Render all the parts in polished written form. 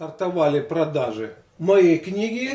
Стартовали продажи моей книги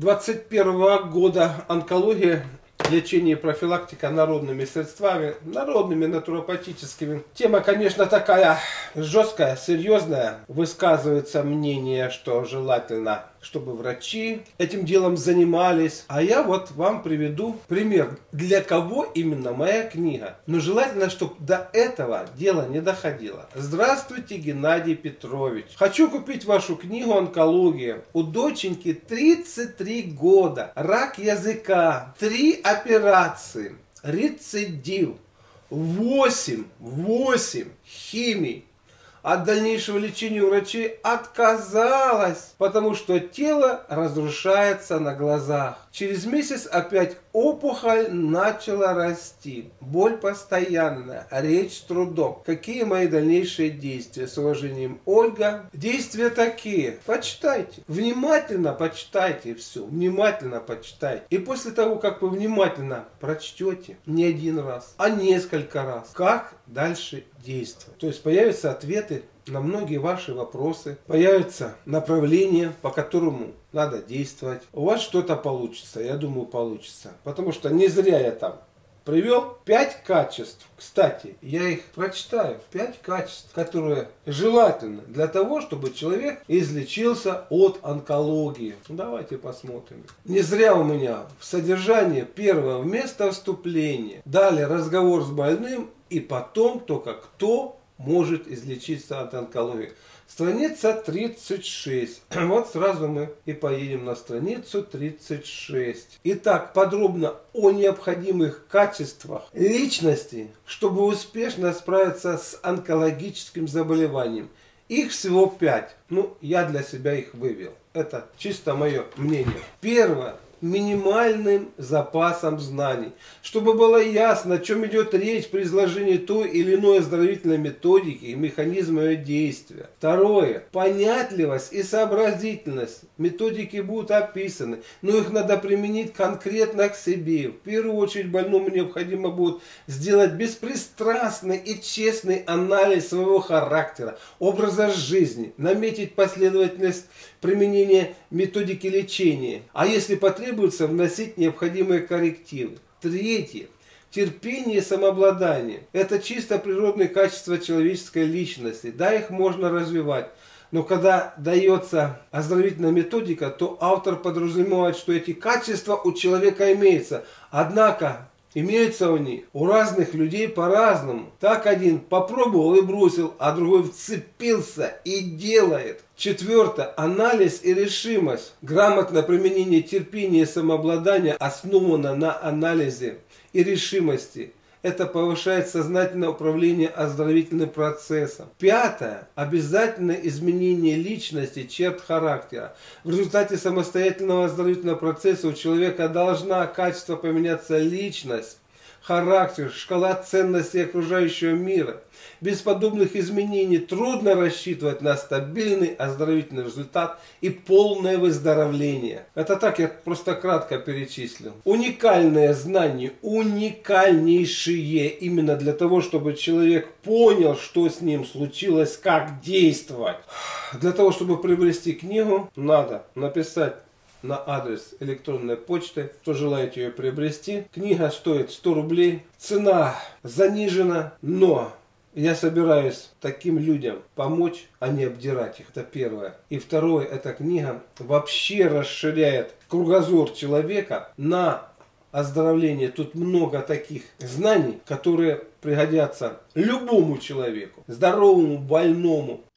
21 года «Онкология. Лечение и профилактика народными средствами, народными натуропатическими». Тема, конечно, такая жесткая, серьезная. Высказывается мнение, что желательно, чтобы врачи этим делом занимались. А я вот вам приведу пример, для кого именно моя книга. Но желательно, чтобы до этого дело не доходило. Здравствуйте, Геннадий Петрович. Хочу купить вашу книгу «Онкология». У доченьки 33 года. Рак языка. 3 операции. Рецидив. 8 химий. От дальнейшего лечения у врачей отказалась, потому что тело разрушается на глазах. Через месяц опять опухоль начала расти. Боль постоянная, речь с трудом. Какие мои дальнейшие действия? С уважением, Ольга. Действия такие. Почитайте. Внимательно почитайте все. Внимательно почитайте. И после того, как вы внимательно прочтете, не один раз, а несколько раз, как дальше действовать. То есть появятся ответы на многие ваши вопросы, появится направление, по которому надо действовать. У вас что-то получится, я думаю, получится. Потому что не зря я там привел 5 качеств. Кстати, я их прочитаю. 5 качеств, которые желательны для того, чтобы человек излечился от онкологии. Давайте посмотрим. Не зря у меня в содержании первое вместо вступления. Далее разговор с больным и потом только кто может излечиться от онкологии. Страница 36. Вот сразу мы и поедем на страницу 36. Итак, подробно о необходимых качествах личности, чтобы успешно справиться с онкологическим заболеванием. Их всего 5. Ну, я для себя их вывел. Это чисто мое мнение. Первое. Минимальным запасом знаний, чтобы было ясно, о чем идет речь при изложении той или иной оздоровительной методики и механизма ее действия. Второе. Понятливость и сообразительность. Методики будут описаны, но их надо применить конкретно к себе. В первую очередь больному необходимо будет сделать беспристрастный и честный анализ своего характера, образа жизни, наметить последовательность применения методики лечения, а если потребуется, вносить необходимые коррективы. Третье. Терпение и самообладание. Это чисто природные качества человеческой личности. Да, их можно развивать. Но когда дается оздоровительная методика, то автор подразумевает, что эти качества у человека имеются. Однако имеются они у разных людей по-разному. Так один попробовал и бросил, а другой вцепился и делает. Четвертое. Анализ и решимость. Грамотное применение терпения и самообладания основано на анализе и решимости. Это повышает сознательное управление оздоровительным процессом. Пятое. Обязательное изменение личности, черт характера. В результате самостоятельного оздоровительного процесса у человека должна качество поменяться: личность, характер, шкала ценностей окружающего мира. Без подобных изменений трудно рассчитывать на стабильный оздоровительный результат и полное выздоровление. Это так я просто кратко перечислил. Уникальные знания, уникальнейшие именно для того, чтобы человек понял, что с ним случилось, как действовать. Для того, чтобы приобрести книгу, надо написать на адрес электронной почты, что желаете ее приобрести. Книга стоит 100 рублей. Цена занижена, но я собираюсь таким людям помочь, а не обдирать их. Это первое. И второе, эта книга вообще расширяет кругозор человека на оздоровление. Тут много таких знаний, которые пригодятся любому человеку. Здоровому, больному,